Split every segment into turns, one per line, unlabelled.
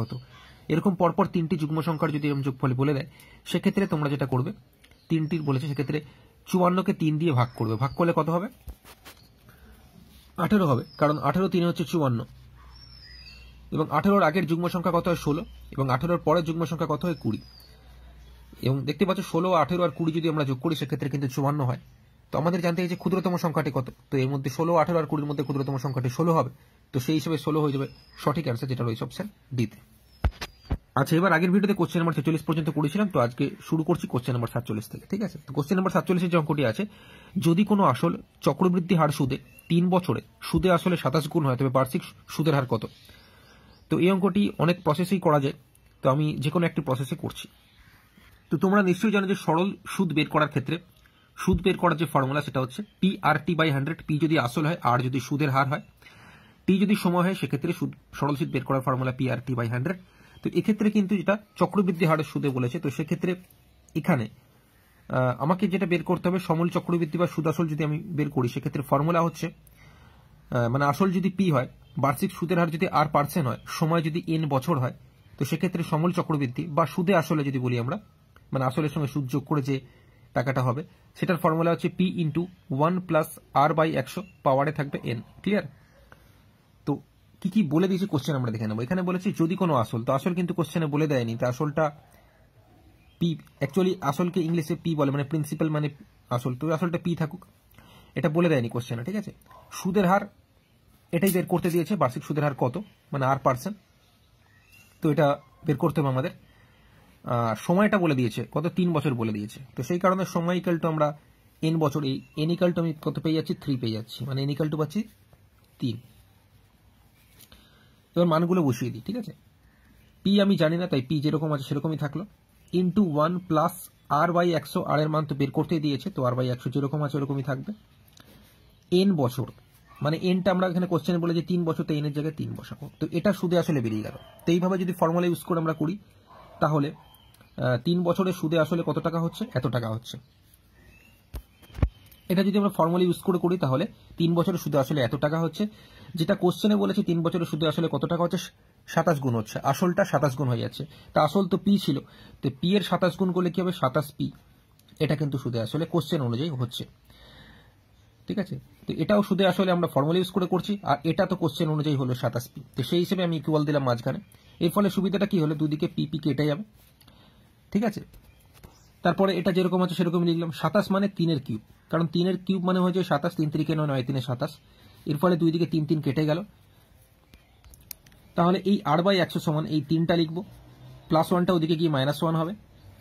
কত। এরকম পরপর 3টি যুগ্ম সংখ্যার যদি এরকম যোগফল বলে দেয়, সেক্ষেত্রে তোমরা যেটা করবে, 3টির বলেছে, সেক্ষেত্রে 54কে 3 দিয়ে ভাগ করবে। ভাগ করলে কত হবে? 18 হবে, কারণ 18 3 হচ্ছে 54, এবং 18-র আগের যুগ্ম সংখ্যা কত হয়? 16, এবং 18-র পরের যুগ্ম সংখ্যা কত হয়? 20। এবং দেখতে পাচ্ছ 16, 18 আর 20 যদি আমরা যোগ করি, সেক্ষেত্রে কিন্তু 54 হয়। তো আমাদের জানতে হবে যে ক্ষুদ্রতম সংখ্যাটি কত। তো এর মধ্যে 16, 18 আর 20-র মধ্যে ক্ষুদ্রতম সংখ্যাটি 16 হবে। তো সেই হিসেবে 16 হয়ে যাবে সঠিক অ্যান্সার, যেটা রয়েছে অপশন ডিতে। আচ্ছা, এবার আগের ভিডিওতে কোশ্চেন নাম্বার 46 পর্যন্ত করেছিলাম, তো আজকে শুরু করছি কোশ্চেন নাম্বার 47 থেকে। ঠিক আছে, তো কোশ্চেন নাম্বার 47 এর যে অঙ্কটি আছে, যদি কোনো আসল চক্রবৃদ্ধি হার সুদে 3 বছরে সুদে আসলে 27 গুণ হয়, তবে বার্ষিক সুদের হার কত? তো এই অঙ্কটি অনেক প্রসেসেই করা যায়, তো আমি যে কোনো একটি প্রসেসে করছি। তো তোমরা নিশ্চয়ই জানো যে সরল সুদ বের করার ক্ষেত্রে সুদ বের করার যে ফর্মুলা, সেটা হচ্ছে PRT/100। পি যদি আসল হয়, আর যদি সুদের হার হয়, টি যদি সময় হয়, সেক্ষেত্রে সরল সুদ বের করার ফর্মুলা PRT/100। তো এক্ষেত্রে কিন্তু যেটা চক্রবৃদ্ধি হারের সুদে বলেছে, তো সেক্ষেত্রে এখানে আমাকে যেটা বের করতে হবে, সমূল চক্রবৃদ্ধি বা সুদ আসল যদি আমি বের করি, সেক্ষেত্রে ফর্মুলা হচ্ছে, মানে আসল যদি পি হয়, বার্ষিক সুদের হার যদি R% হয়, সময় যদি N বছর হয়, তো সেক্ষেত্রে সমূল চক্রবৃদ্ধি বা সুদে আসলে যদি বলি আমরা, মানে আসলের সঙ্গে সুদ যোগ করে যে টাকাটা হবে, সেটার ফর্মুলা হচ্ছে P × 1 + R/100, পাওয়ারে থাকবে N। ক্লিয়ার? তো কি কি বলে দিয়েছে কোশ্চেন আমরা দেখে নেব। এখানে বলেছে যদি কোনো আসল, তো আসল কিন্তু কোশ্চেনে বলে দেয়নি, তো আসলটা পি, অ্যাকচুয়ালি আসলকে ইংলিশে পি বলে, মানে প্রিন্সিপাল মানে আসল, তো আসলটা পি থাকুক, এটা বলে দেয়নি কোশ্চেনে। ঠিক আছে, সুদের হার এটাই বের করতে দিয়েছে, বার্ষিক সুদের হার কত, মানে R%। তো এটা বের করতে হবে আমাদের। সময়টা বলে দিয়েছে কত, 3 বছর বলে দিয়েছে। তো সেই কারণে সময় ইকাল টু আমরা N বছর, এই N ইকাল টু আমি কত পেয়ে যাচ্ছি? 3 পেয়ে যাচ্ছি, মানে N ইকাল টু পাচ্ছি 3। এবার মানগুলো বসিয়ে দিই। ঠিক আছে, পি আমি জানি না, তাই পি যেরকম আছে সেরকমই থাকলো, ইন্টু 1 + R/100। আর এর মান তো বের করতেই দিয়েছে, তো R/100 যেরকম আছে ওরকমই থাকবে। N বছর, মানে এনটা আমরা এখানে কোশ্চেনে বলে যে 3 বছর, তো এন এর জায়গায় 3 বসাবো। তো এটা সুদে আসলে বেরিয়ে গেল। তো এইভাবে যদি ফর্মুলা ইউজ করে আমরা করি, তাহলে 3 বছরের সুদে আসলে কত টাকা হচ্ছে? এত টাকা হচ্ছে। এটা যদি আমরা ফর্মুলা ইউজ করে করি, তাহলে 3 বছরের সুদে আসলে এত টাকা হচ্ছে। যেটা কোশ্চেনে বলেছে 3 বছরের সুদে আসলে কত টাকা হচ্ছে, 27 গুণ হচ্ছে। আসলটা 27 গুণ হয়ে যাচ্ছে। তা আসল তো পি ছিল, তো পি এর 27 গুণ করলে কি হবে? 27P। এটা কিন্তু সুদে আসলে কোশ্চেন অনুযায়ী হচ্ছে। ঠিক আছে, তো এটাও সুদে আসলে আমরা ফর্মুলা ইউজ করে করছি, আর এটা তো কোশ্চেন অনুযায়ী হলো 27P। তো সেই হিসেবে আমি ইকুয়াল দিলাম মাঝখানে। এর ফলে সুবিধাটা কি হলো, দুদিকে পি কেটে যাবে। ঠিক আছে, তারপরে এটা যেরকম আছে সেরকম লিখলাম। 27 মানে 3 এর কিউব, কারণ 3 এর কিউব মানে হয়ে যায় 27, 3 3 9 9 3 27। এর ফলে দুই দিকে 3 3 কেটে গেল। তাহলে এই R/100 সমান এই 3টা লিখবো, +1টা ওদিকে গিয়ে -1 হবে।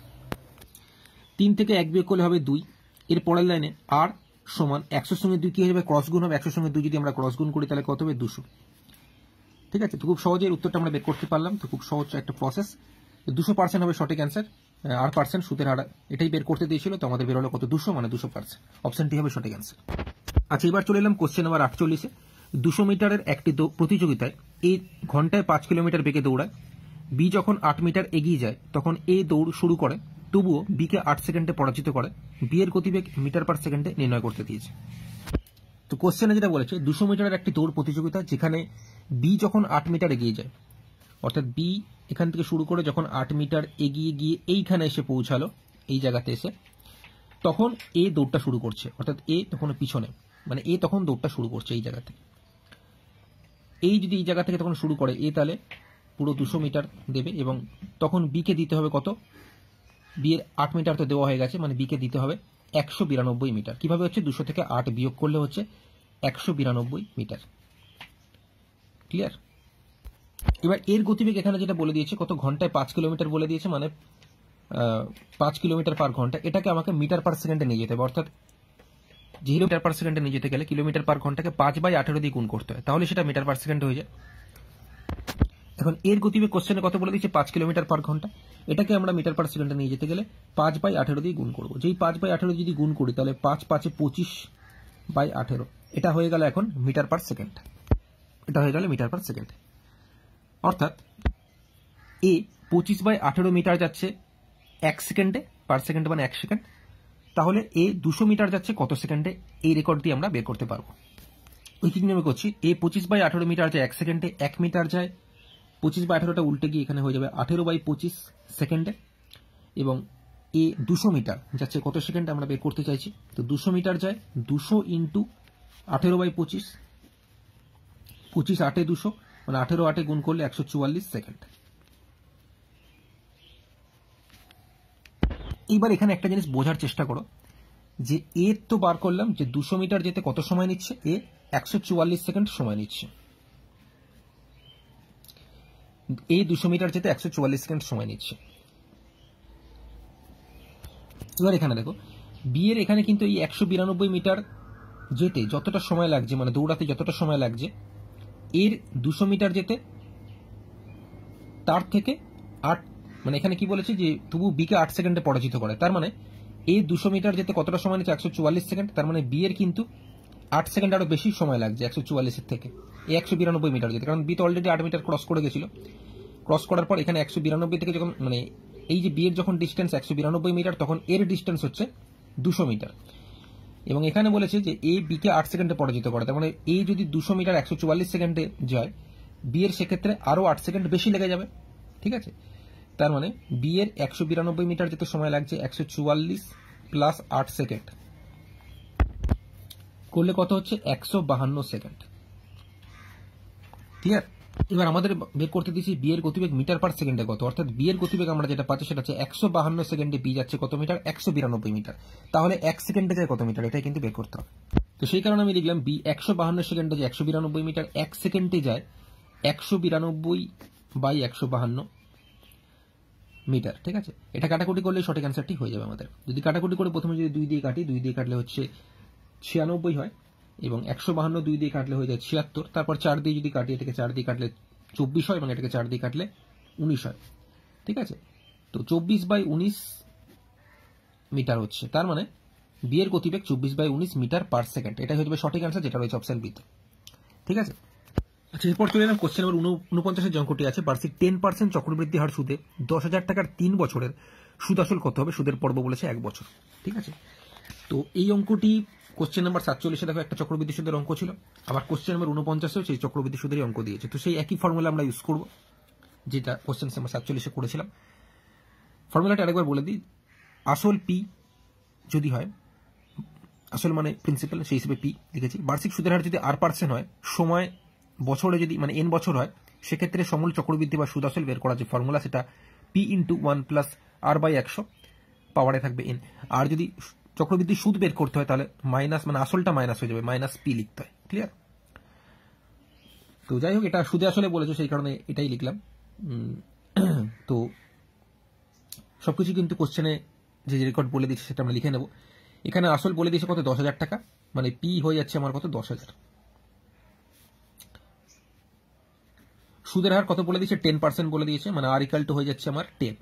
3 থেকে 1 বিয়োগ করলে হবে 2। এর পরের লাইনে R সমান 100 সঙ্গে 2 কি হয়ে যাবে? ক্রস গুণ হবে। 100 সঙ্গে 2 যদি আমরা ক্রস গুণ করি, তাহলে কত হবে? 200। ঠিক আছে, তো খুব সহজে এর উত্তরটা আমরা বের করতে পারলাম। তো খুব সহজ একটা প্রসেস। 200% হবে সঠিক অ্যান্সার। R% সুদের হার এটাই বের করতে দিয়েছিল, তো আমাদের বের হলো কত? 200, মানে 200%। অপশনটি হবে সঠিক অ্যান্সার। আচ্ছা, এবার চলে এলাম কোশ্চেন নাম্বার 48-এ। 200 মিটারের একটি প্রতিযোগিতায় এ ঘন্টায় 5 কিলোমিটার বেগে দৌড়ায়। বি যখন 8 মিটার এগিয়ে যায়, তখন এ দৌড় শুরু করে, তবুও বিকে 8 সেকেন্ডে পরাজিত করে। বি এর গতিবেগ মিটার/সেকেন্ডে নির্ণয় করতে দিয়েছে। তো কোশ্চেনে যেটা বলেছে, 200 মিটারের একটি দৌড় প্রতিযোগিতা, যেখানে বি যখন 8 মিটার এগিয়ে যায়, অর্থাৎ বি এখান থেকে শুরু করে যখন 8 মিটার এগিয়ে গিয়ে এইখানে এসে পৌঁছালো, এই জায়গাতে এসে, তখন এ দৌড়টা শুরু করছে, অর্থাৎ এ তখন পিছনে, মানে এ তখন দৌড়টা শুরু করছে এই জায়গা থেকে। এই যদি এই জায়গা থেকে তখন শুরু করে এ, তাহলে পুরো 200 মিটার দেবে, এবং তখন বিকে দিতে হবে কত? বি এর 8 মিটার তো দেওয়া হয়ে গেছে, মানে বিকে দিতে হবে 192 মিটার। কিভাবে হচ্ছে? 200 থেকে 8 বিয়োগ করলে হচ্ছে 192 মিটার। ক্লিয়ার? এবার এর গতিবেগ এখানে যেটা বলে দিয়েছে কত, ঘন্টায় 5 কিলোমিটার বলে দিয়েছে, মানে 5 কিলোমিটার পার ঘন্টা। এটাকে আমাকে মিটার/সেকেন্ডে নিয়ে যেতে হবে, অর্থাৎ যেহেতু মিটার/সেকেন্ডে নিয়ে যেতে গেলে কিলোমিটার পার ঘন্টাকে 5/18 দিয়ে গুণ করতে হয়, তাহলে সেটা মিটার/সেকেন্ড হয়ে যায়। এখন এর গতিবেগ কোশ্চেনে কত বলে দিয়েছে? 5 কিলোমিটার পার ঘন্টা। এটাকে আমরা মিটার/সেকেন্ডে নিয়ে যেতে গেলে 5/18 দিয়ে গুণ করবো। যেই 5/18 যদি গুণ করি, তাহলে 5 5 25/18, এটা হয়ে গেল এখন মিটার/সেকেন্ড। এটা হয়ে গেল মিটার/সেকেন্ড। অর্থাৎ এ 25/18 মিটার যাচ্ছে 1 সেকেন্ডে, পার সেকেন্ড মানে 1 সেকেন্ড। তাহলে এ 200 মিটার যাচ্ছে কত সেকেন্ডে? এই রেকর্ড দিয়ে আমরা বের করতে পারবো। ওই কি নিয়মে করছি, এ 25/18 মিটার যায় 1 সেকেন্ডে, 1 মিটার যায় 25/18টা উল্টে গিয়ে এখানে হয়ে যাবে 18/25 সেকেন্ডে, এবং এ 200 মিটার যাচ্ছে কত সেকেন্ডে আমরা বের করতে চাইছি। তো 200 মিটার যায় 200 ইন্টু 18/25, 25 8 200, মানে 18 8 গুণ করলে 144 সেকেন্ড। এইবার এখানে একটা জিনিস বোঝার চেষ্টা করো, যে এর তো বার করলাম যে 200 মিটার যেতে কত সময় নিচ্ছে, এ 144 সেকেন্ড সময় নিচ্ছে। এই 200 মিটার যেতে 144 সেকেন্ড সময় নিচ্ছে। এবার এখানে দেখো বি এর এখানে কিন্তু এই 192 মিটার যেতে যতটা সময় লাগছে, মানে দৌড়াতে যতটা সময় লাগছে, এর 200 মিটার যেতে তার থেকে 8, মানে এখানে কি বলেছে যে তবু বি কে 8 সেকেন্ডে পরাজিত করে। তার মানে এই 200 মিটার যেতে কতটা সময় নিচ্ছে, 144 সেকেন্ড। তার মানে বি এর কিন্তু 8 সেকেন্ড আরো বেশি সময় লাগছে 144 এর থেকে এই 192 মিটার যেতে, কারণ বি তো অলরেডি 8 মিটার ক্রস করে গেছিল। ক্রস করার পর এখানে 192 থেকে যখন, মানে এই যে বি এর যখন ডিস্টেন্স 192 মিটার, তখন এর ডিস্টেন্স হচ্ছে 200 মিটার। এবং এখানে বলেছে যে এ বি কে 8 সেকেন্ডে পরাজিত করে। তার মানে এই যদি 200 মিটার 144 সেকেন্ডে যায়, বি এর সেক্ষেত্রে আরো 8 সেকেন্ড বেশি লেগে যাবে। ঠিক আছে, তার মানে বি এর 192 মিটার যেতে সময় লাগছে 144 প্লাস 8 সেকেন্ড করলে কত হচ্ছে, 152 সেকেন্ড। ক্লিয়ার? এবার আমাদের বের করতে দিয়েছি বি এর গতিবেগ মিটার পার সেকেন্ডে কত, অর্থাৎ বি এর গতিবেগ আমরা যেটা পাচ্ছি সেটা হচ্ছে 152 সেকেন্ডে বি যাচ্ছে কত মিটার, 192 মিটার। তাহলে 1 সেকেন্ডে যায় কত মিটার, এটাই কিন্তু বের করতে হবে। তো সেই কারণে আমি লিখলাম বি 152 সেকেন্ডে যায় 192 মিটার, 1 সেকেন্ডে যায় 192/152 মিটার। ঠিক আছে, এটা কাটাকুটি করলে সঠিক অ্যান্সারটি হয়ে যাবে আমাদের। যদি কাটাকুটি করে প্রথমে যদি 2 দিয়ে কাটি, 2 দিয়ে কাটলে হচ্ছে 96 হয়, এবং 152 2 দিয়ে কাটলে হয়ে যায় 76। তারপর 4 দিয়ে যদি কাটি, এটাকে 4 দিয়ে কাটলে 24 হয়, এবং এটাকে 4 দিয়ে কাটলে 19 হয়। ঠিক আছে, তো 24/19 মিটার হচ্ছে। তার মানে বি এর গতিবেগ 24/19 মিটার পার সেকেন্ড। এটাই হয়ে যাবে সঠিক অ্যান্সার, যেটা রয়েছে অপশন বি তে। ঠিক আছে, আচ্ছা এরপর চলে এলাম কোশ্চেন নম্বর 49 যে অঙ্কটি আছে, বার্ষিক 10% চক্রবৃদ্ধি হার সুদে 10,000 টাকার 3 বছরের সুদ আসল কত হবে, সুদের পর্ব বলেছে 1 বছর। ঠিক আছে, তো এই অঙ্কটি কোশ্চেন নাম্বার 47 দেখো একটা চক্রবৃদ্ধি সুদের অঙ্ক ছিল, আবার কোশ্চেন নাম্বার 49 সেই চক্রবৃদ্ধি সুদেরই অঙ্ক দিয়েছে। তো সেই একই ফর্মুলা আমরা ইউজ করব যেটা কোশ্চেন নাম্বার 47 করেছিলাম। ফর্মুলাটা আরেকবার বলে দিই, আসল পি যদি হয়, আসল মানে প্রিন্সিপাল, সেই হিসেবে পি লিখেছি। বার্ষিক সুদের হার যদি r% হয়, সময় বছরে যদি মানে n বছর হয়, সেক্ষেত্রে সমূল চক্রবৃদ্ধি বা সুদ আসল বের করার যে ফর্মুলা সেটা p × 1 + r/100 পাওয়ারে থাকবে n। আর যদি চক্রবৃদ্ধি সুদ বের করতে হয় তাহলে মাইনাস, মানে আসলটা মাইনাস হয়ে যাবে, -p লিখতে হয়। ক্লিয়ার? তো যাই হোক, এটা সুদে আসলে বলেছে সেই কারণে এটাই লিখলাম। তো সবকিছু কিন্তু কোশ্চেনে যে রেকর্ড বলে দিচ্ছে সেটা আমরা লিখে নেব। এখানে আসল বলে দিয়েছে কত, 10,000 টাকা, মানে পি হয়ে যাচ্ছে আমার কত, 10,000। সুদের হার কত বলে দিয়েছে, 10% বলে দিয়েছে, মানে আর ইকাল টু হয়ে যাচ্ছে আমার 10।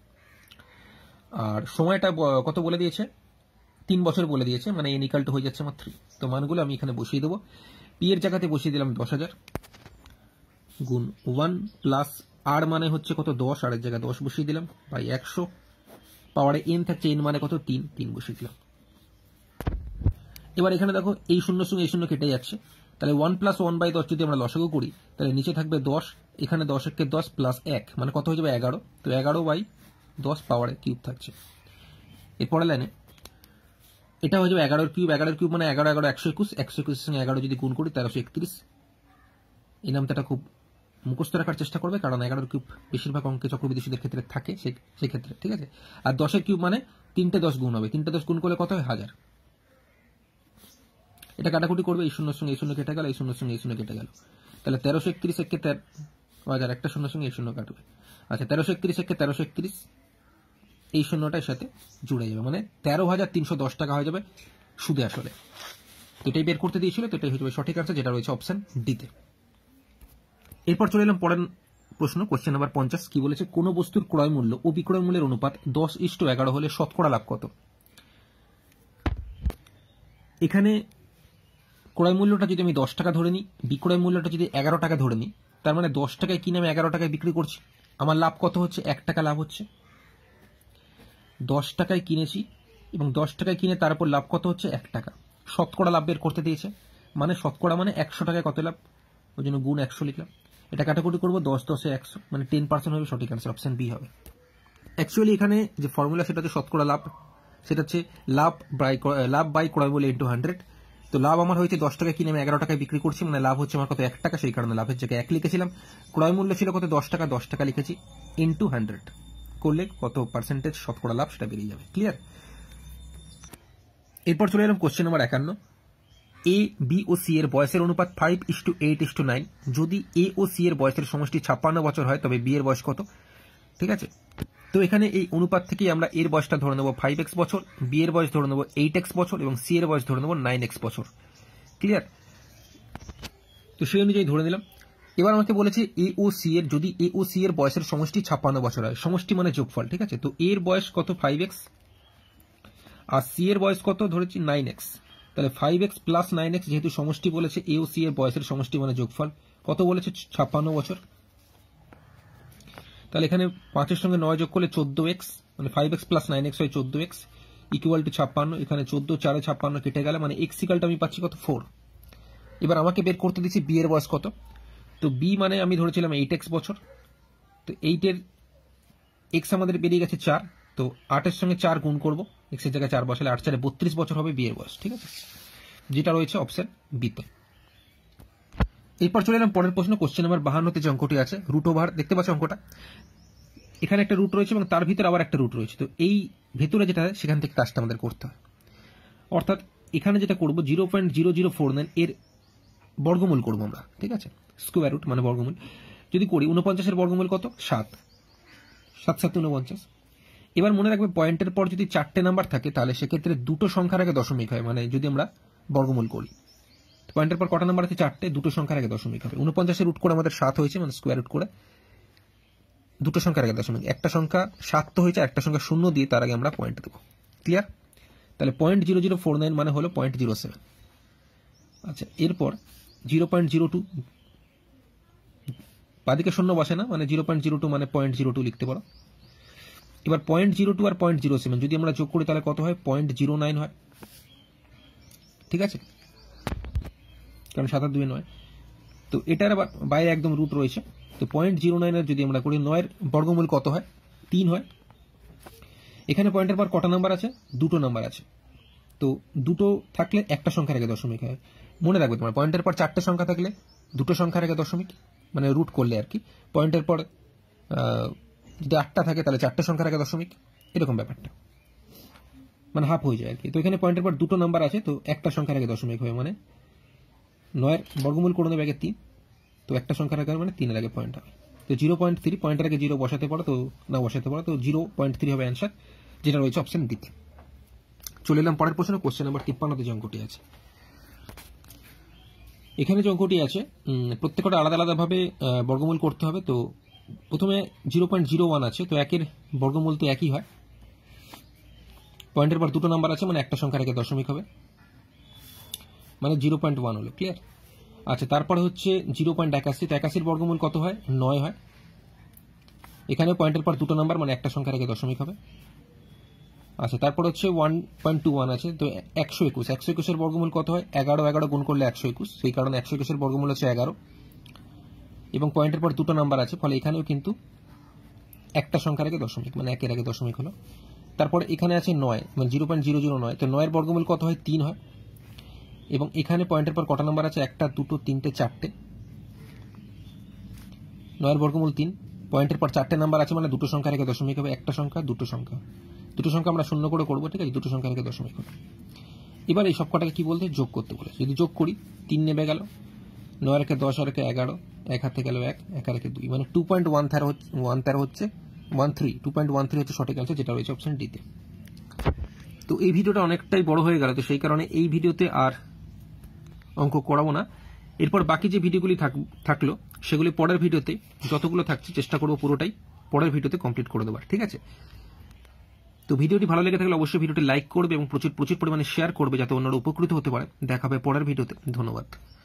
আর সময়টা কত বলে দিয়েছে, 3 বছর বলে দিয়েছে, মানে এন ইকাল টু হয়ে যাচ্ছে আমার 3। তো মানগুলো আমি এখানে বসিয়ে দেবো। পি এর জায়গাতে বসিয়ে দিলাম 10,000 গুণ 1 প্লাস আর মানে হচ্ছে কত, 10, আর এর জায়গায় 10 বসিয়ে দিলাম, বাই 100 পাওয়ারে এন থাকছে, এন মানে কত, 3 বসিয়ে দিলাম। এবার এখানে দেখো এই শূন্যর সঙ্গে এই শূন্য কেটে যাচ্ছে, তাহলে 1 + 1/10 যদি আমরা লসাগু করি, তাহলে নিচে থাকবে 10, এখানে 10 × 10 + 1 মানে কত হয়ে যাবে, 11। তো 11/10 পাওয়ারে কিউব থাকছে। এরপরে লাইনে এটা হয়ে যাবে 11 কিউব, 11 কিউব মানে 11 11 121, 121 এর সঙ্গে 11 যদি গুণ করি 1331। এই নামটা খুব মুখস্থ রাখার চেষ্টা করবে, কারণ 11 কিউব বেশিরভাগ অঙ্কে চক্রবৃদ্ধি সুদের ক্ষেত্রে থাকে, সেই ক্ষেত্রে। ঠিক আছে, আর 10 কিউব মানে 3টে 10 গুণ হবে, 3টে 10 গুণ করলে কত হয়, 1000। এটা কাটাকুটি করবে, এই শূন্যর সঙ্গে এই শূন্য কেটে গেল, এই শূন্যর সঙ্গে এই শূন্য কেটে গেল, তাহলে 1331 একে 1000, একটা শূন্যর সঙ্গে এই শূন্য কাটবে। আচ্ছা 1331 একে 1331, এই শূন্যটার সাথে জুড়ে যাবে, মানে 13,310 টাকা হয়ে যাবে সুদে আসলে। তো এটাই বের করতে দিয়েছিল, তো এটাই হয়ে যাবে সঠিক আনসার, যেটা রয়েছে অপশন ডিতে। এরপর চলে এলাম পরের প্রশ্ন, কোশ্চেন নাম্বার 50। কি বলেছে, কোন বস্তুর ক্রয় মূল্য ও বিক্রয় মূল্যের অনুপাত 10:11 হলে শতকরা লাভ কত। এখানে ক্রয় মূল্যটা যদি আমি 10 টাকা ধরে নিই, বিক্রয় মূল্যটা যদি 11 টাকা ধরে নিই, তার মানে 10 টাকায় কিনে আমি 11 টাকায় বিক্রি করছি, আমার লাভ কত হচ্ছে, 1 টাকা লাভ হচ্ছে। 10 টাকায় কিনেছি এবং 10 টাকায় কিনে তারপর লাভ কত হচ্ছে, 1 টাকা। শতকরা লাভ বের করতে দিয়েছে, মানে শতকরা মানে 100 টাকায় কত লাভ, ওই জন্য গুণ 100 লিখলাম। এটা কাটাকুটি করবো 10 10 100 মানে 10% হবে সঠিক অ্যান্সার, অপশন বি হবে। অ্যাকচুয়ালি এখানে যে ফর্মুলা সেটা হচ্ছে শতকরা লাভ, সেটা হচ্ছে লাভ বাই ক্রয় মূল্য ইন্টু 100। তো লাভ আমার হয়েছে 10 টাকা কিনে আমি 11 টাকায় বিক্রি করছি, মানে লাভ হচ্ছে আমার কত 1 টাকা, সেই কারণে লাভের জায়গায় 1 লিখেছিলাম। ক্রয় মূল্য ছিল কত 10 টাকা, 10 টাকা লিখেছি ইন্টু 100 করলে কত পার্সেন্টেজ শতকরা লাভ সেটা বেরিয়ে যাবে। ক্লিয়ার? এরপর চলে এলাম কোশ্চেন নাম্বার 51। এ বি ও সি এর বয়সের অনুপাত 5:8:9। যদি এ ও সি এর বয়সের সমষ্টি 56 বছর হয় তবে বি এর বয়স কত? ঠিক আছে, তো এখানে এই অনুপাত থেকে আমরা এর বয়সটা ধরে নেব 5x বছর, বি এর বয়স ধরে নেব 8x বছর এবং সি এর বয়স ধরে নেব 9x বছর। ক্লিয়ার? তো সেই অনুযায়ী ধরে নিলাম। এবার আমাকে বলেছে এ ও সি এর, যদি এ ও সি এর বয়সের সমষ্টি 56 বছর হয়, সমষ্টি মানে যোগফল। ঠিক আছে, তো এর বয়স কত 5x আর সি এর বয়স কত ধরেছি 9x, তাহলে 5x প্লাস 9x যেহেতু সমষ্টি বলেছে, এ ও সি এর বয়সের সমষ্টি মানে যোগফল কত বলেছে 56 বছর। তাহলে এখানে 5 এর সঙ্গে 9 যোগ করলে 14x, মানে 5x প্লাস 9x হয় 14x ইকুয়াল টু 56। এখানে 14 4 56 কেটে গেলে মানে x ইকুয়ালটা আমি পাচ্ছি কত 4। এবার আমাকে বের করতে দিচ্ছি বি এর বয়স কত। তো বি মানে আমি ধরেছিলাম 8x বছর, তো 8 এর x আমাদের বেরিয়ে গেছে 4, তো 8 এর সঙ্গে 4 গুণ করবো, x এর জায়গায় 4 বসালে 8 4 32 বছর হবে বি এর বয়স। ঠিক আছে, যেটা রয়েছে অপশন বিতে। এরপর চলে এলাম পরের প্রশ্ন, কোশ্চেন নাম্বার 52 যে অঙ্কটি আছে রুট ওভার। দেখতে পাচ্ছ অঙ্কটা, এখানে একটা রুট রয়েছে এবং তার ভিতরে আবার একটা রুট রয়েছে। তো এই ভেতরে যেটা সেখান থেকে কাজটা আমাদের করতে হয়, অর্থাৎ এখানে যেটা করবো 0.0049 এর বর্গমূল করবো আমরা। ঠিক আছে, স্কোয়ার রুট মানে বর্গমূল যদি করি 49 এর বর্গমূল কত 7, 7 7 49। এবার মনে রাখবে পয়েন্টের পর যদি 4টে নাম্বার থাকে তাহলে সেক্ষেত্রে দুটো সংখ্যার আগে দশমিক হয়, মানে যদি আমরা বর্গমূল করি পয়েন্টের পর কটা নাম্বার আছে 4টে, দুটো সংখ্যার আগে দশমিক হবে। 49 এর রুট করে আমাদের 7 হয়েছে, মানে স্কোয়ার রুট করে দুটো সংখ্যার আগে দশমিক, একটা সংখ্যা 7 তো হয়েছে, একটা সংখ্যা 0 দিয়ে তার আগে আমরা পয়েন্ট দেবো। ক্লিয়ার? তাহলে 0.0049 মানে হলো 0.07। আচ্ছা, এরপর 0.02 বাদিকে 0 বসে না, মানে 0.02 মানে 0.02 লিখতে পারো। এবার 0.02 আর 0.07 যদি আমরা যোগ করি তাহলে কত হয় 0.09 হয়। ঠিক আছে, কারণ 7 আর 2 9, তো এটার আবার বাইরে একদম রুট রয়েছে। তো 0.09 এর যদি আমরা করি 9 এর বর্গমূল কত হয় 3 হয়। এখানে পয়েন্টের পর কটা নাম্বার আছে, দুটো নাম্বার আছে, তো দুটো থাকলে একটা সংখ্যার আগে দশমিক হয়। মনে রাখবে তোমার পয়েন্টের পর 4টে সংখ্যা থাকলে দুটো সংখ্যার আগে দশমিক, মানে রুট করলে আর কি। পয়েন্টের পর যদি 8টা থাকে তাহলে 4টে সংখ্যার আগে দশমিক, এরকম ব্যাপারটা মানে হাফ হয়ে যায় আর কি। তো এখানে পয়েন্টের পর দুটো নাম্বার আছে, তো একটা সংখ্যার আগে দশমিক হয়, মানে 9 এর বর্গমূল করে নেবে আগে 3, তো একটা সংখ্যার আগে মানে 3 এর আগে পয়েন্ট হবে। তো 0.3 পয়েন্টের আগে 0 বসাতে পারো, তো না বসাতে পারো, তো 0.3 হবে অ্যান্সার, যেটা রয়েছে অপশন ডিতে। চলে এলাম পরের প্রশ্ন, কোশ্চেন নাম্বার 53 যে অঙ্কটি আছে। এখানে যে অঙ্কটি আছে প্রত্যেকটা আলাদা আলাদাভাবে বর্গমূল করতে হবে। তো প্রথমে 0.01 আছে, তো 1 এর বর্গমূল তো একই হয়, পয়েন্টের পর দুটো নাম্বার আছে মানে একটা সংখ্যার আগে দশমিক হবে, মানে 0.1 হলো। ক্লিয়ার? আচ্ছা, তারপরে হচ্ছে 0.81, তো 81 বর্গমূল কত হয় 9 হয়। এখানে পয়েন্টের পর দুটো নাম্বার মানে একটা সংখ্যার আগে দশমিক হবে। আচ্ছা, তারপর হচ্ছে 1.21 আছে, তো 121, 121 এর বর্গমূল কত হয় 11, 11 গুণ করলে 121, সেই কারণে 121 এর বর্গমূল হচ্ছে 11 এবং পয়েন্টের পর দুটো নাম্বার আছে, ফলে এখানেও কিন্তু একটা সংখ্যার আগে দশমিক, মানে 1 এর আগে দশমিক হলো। তারপরে এখানে আছে 9, মানে 0.009, তো 9 এর বর্গমূল কত হয় 3 হয় এবং এখানে পয়েন্টের পর কটা নাম্বার আছে 1টা 2টো 3টে 4টে, 9 এর বর্গমূল 3, পয়েন্টের পর 4টে নাম্বার আছে মানে দুটো সংখ্যার আগে দশমিক হবে, একটা সংখ্যা দুটো সংখ্যা, দুটো সংখ্যা আমরা 0 করে করবো। ঠিক আছে, দুটো সংখ্যার আগে দশমিক হবে। এবার এই সবকটাকে কি বলতে যোগ করতে বলে, যদি যোগ করি 3 নেমে গেল, 9 রেখে 10 আর 11, 1 হাতে গেল 1, 1 রেখে 2, মানে 2.13 হচ্ছে 2.13 হচ্ছে সঠিক অ্যান্সার, যেটা রয়েছে অপশন ডিতে। তো এই ভিডিওটা অনেকটাই বড় হয়ে গেল, তো সেই কারণে এই ভিডিওতে আর অঙ্ক করাবো না। এরপর বাকি যে ভিডিওগুলি থাকলো সেগুলি পরের ভিডিওতে, যতগুলো থাকছে চেষ্টা করবো পুরোটাই পরের ভিডিওতে কমপ্লিট করে দেওয়ার। ঠিক আছে, তো ভিডিওটি ভালো লেগে থাকলে অবশ্যই ভিডিওটি লাইক করবে এবং প্রচুর পরিমাণে শেয়ার করবে যাতে অন্যরা উপকৃত হতে পারে। দেখা হবে পরের ভিডিওতে। ধন্যবাদ।